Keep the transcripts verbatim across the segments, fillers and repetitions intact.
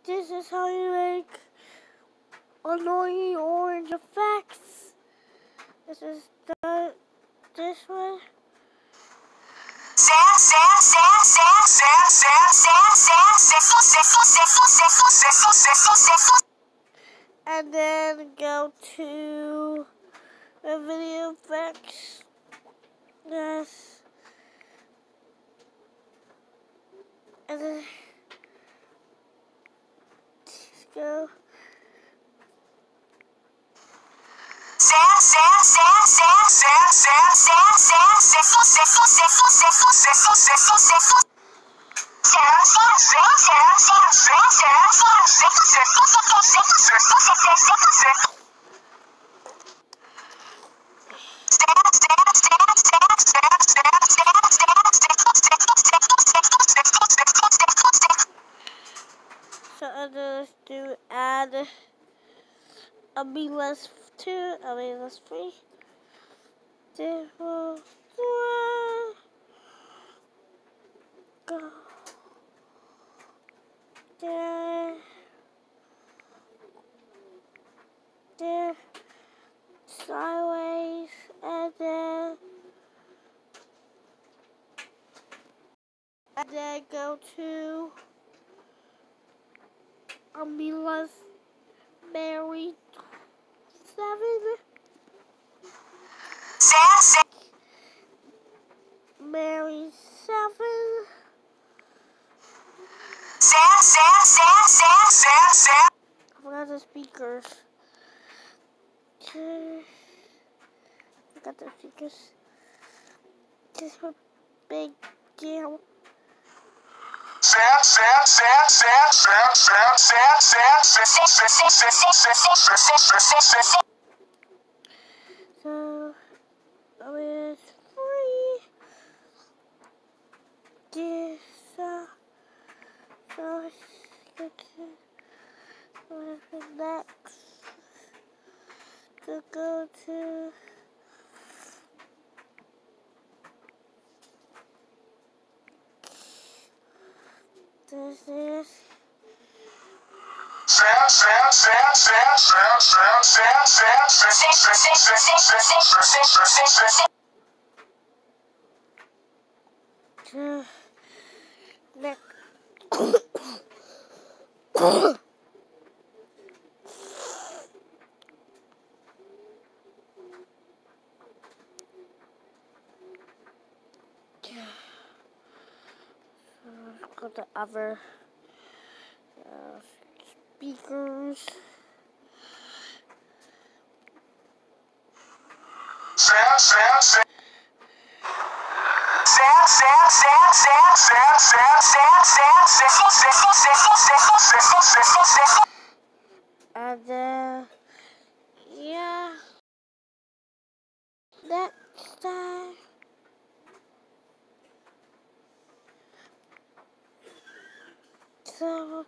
This is how you make annoying orange effects. This is the this one. And then go to the video effects. Yes. And then just go. So others do add a B less two, a B less three. Go. There. There. Sideways, and then and then go to Amila's Mary seven. Mary seven. I forgot the speakers. I forgot the speakers. Just a big deal. So, it's free. This, uh, so let's go to whatever next. To go to this is to next. Go to other uh, speakers. And then, yeah, next time. So,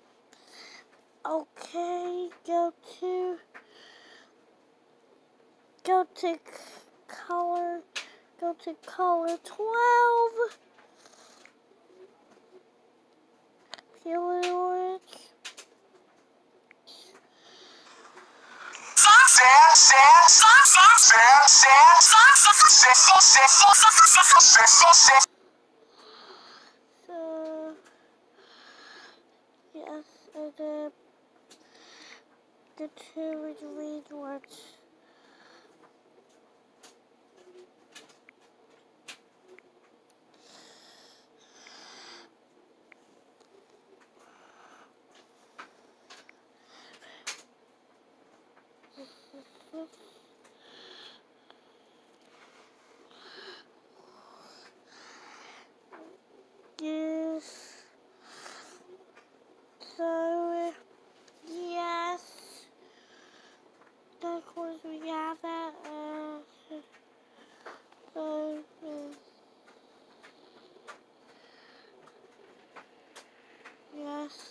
okay, go to, go to color, go to color twelve. Peel it orange. So, yes, and then the two green ones. Yes. So, yes. Of course, we have that. Uh, so, uh, yes.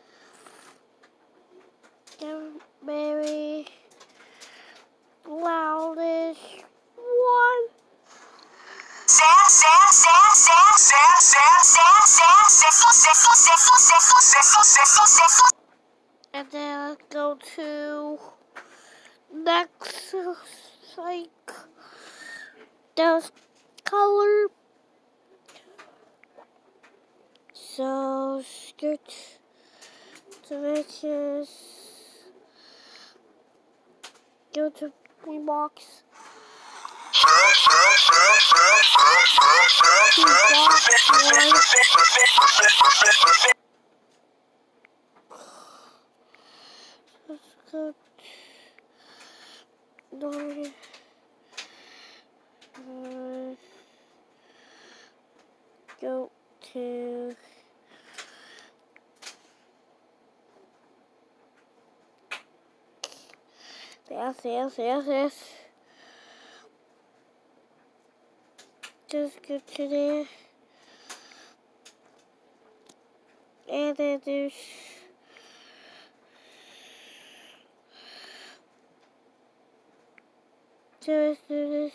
They're very loudest one. And then go to next, like, there's color. So, skirt to riches. Go to Rebox. Let's go. North. Uh, go to yes, yes, yes, yes. Just go to there. And then there's just do this.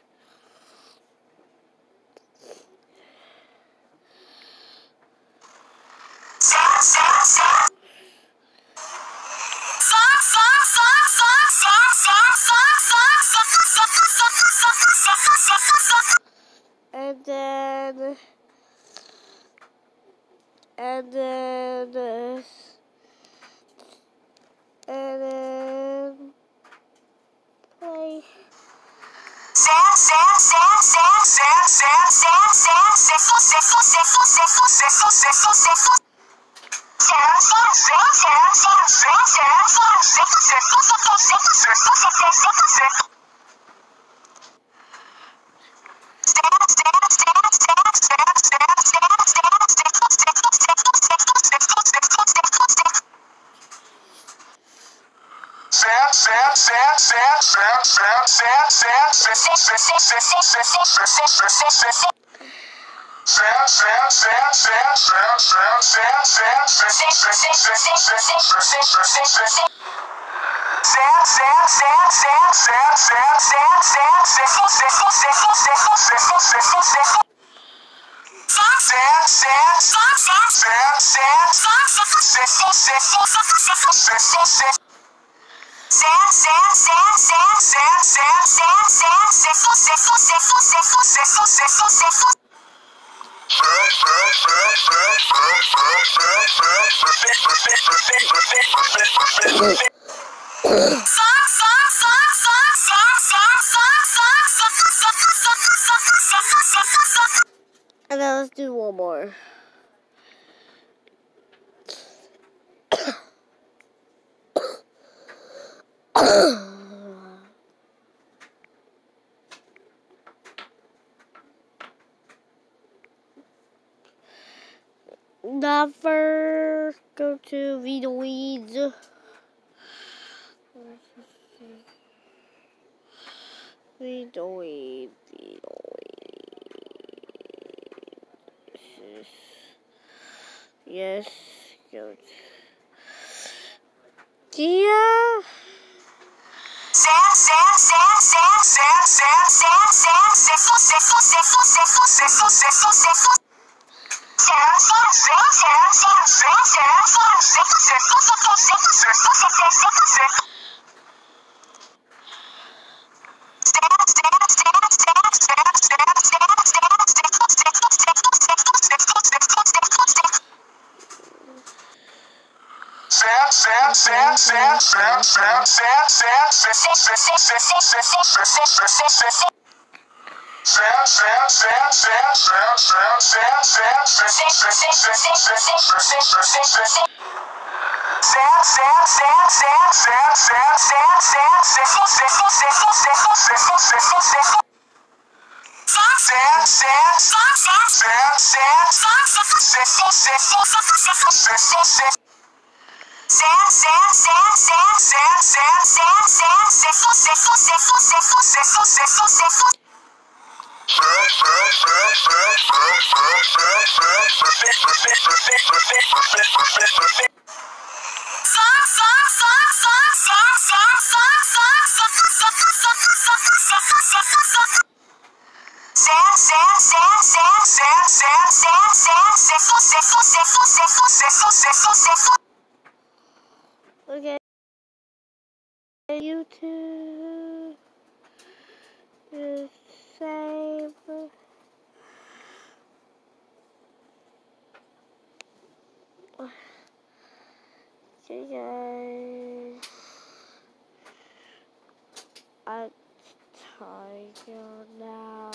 And then, and then this, and then play. And then let's do one more. Never go to Vita Weeds. Vita Weeds. Vita Weeds. Yes. Good. Yeah. Sam, Sam, Sam. Okay, YouTube is save. Okay, guys, I'm tired now.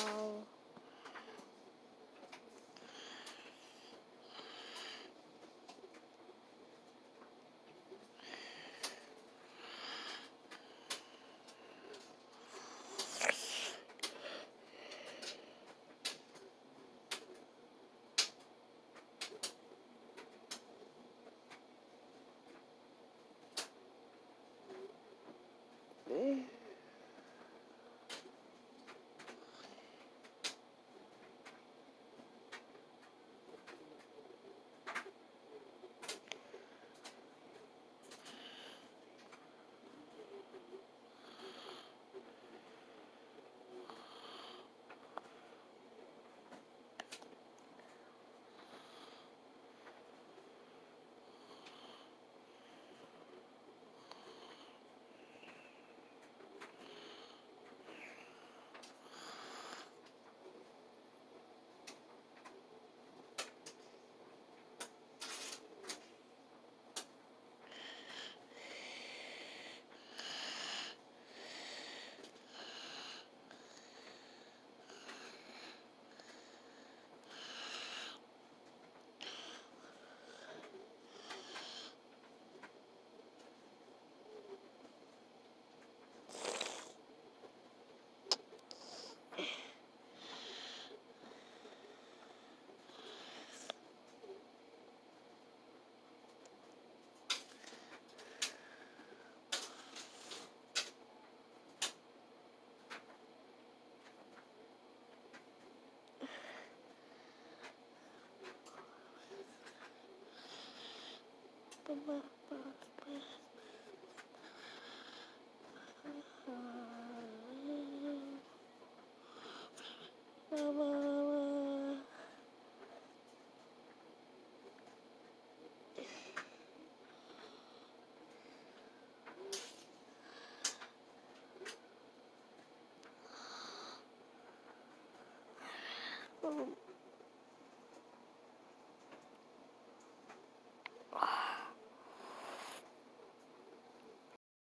Um,